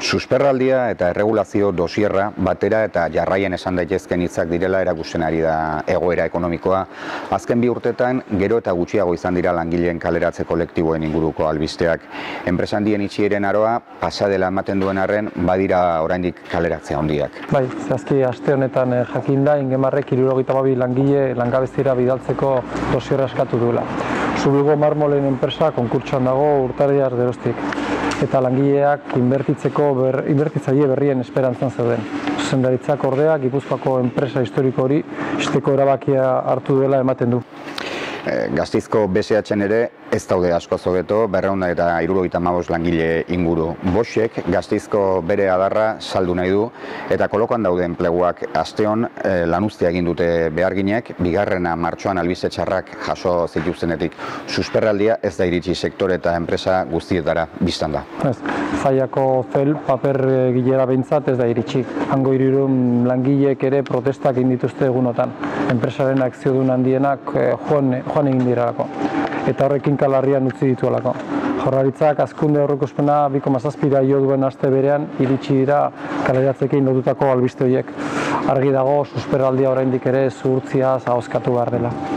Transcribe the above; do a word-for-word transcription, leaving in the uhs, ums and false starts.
Susperraldia eta erregulazio dosierra batera eta jarraien esan daitezken hitzak direla erakusten ari da egoera ekonomikoa. Azken bi urtetan gero eta gutxiago izan dira langileen kaleratze kolektiboen inguruko albisteak. Enpresa handien itxieren aroa pasa dela ematen duen arren badira oraindik kaleratzea handiak. Bai, zehazki aste honetan jakin da Ingemarrek hirurogeita hamabi langile langabeziara bidaltzeko dosierra eskatu duela. Zubilgo marmolen enpresa konkurtsoan dago urtarriaz geroztik. Eta langileak inbertitzeko ber, inbertitzaile berrien esperantzan zeuden. Zuzendaritzak ordea Gipuzkoako enpresa historiko hori ixteko erabakia hartu duela ematen du. Gasteizko B S H-en ere ez daude askoz hobeto, berrehun eta hirurogeita hamabost langile inguru. Boschek Gasteizko bere adarra saldu nahi du eta kolokan daude enpleguak asteon e, lanuztea egin dute beharginek, bigarrena martxoan albiste txarrak jaso zituztenetik. Susperraldia ez da iritsi sektore eta enpresa guztietara biztan da. Ez, Zaiako zel paper gilera behintzat ez da iritsi. Hango hirurehun langileek ere protestak egin dituzte egunotan. Enpresaren akziodun handienak eh, joan, joan egin direlako. Eta horrekin kalarrian utzi dituelako. Jaurlaritzak hazkunde aurreikuspena bi koma zazpira jo duen aste berean iritsi dira kaleratzeekin lotutako albiste horiek. Argi dago susperraldia oraindik ere zuhurtziaz ahoskatu behar dela.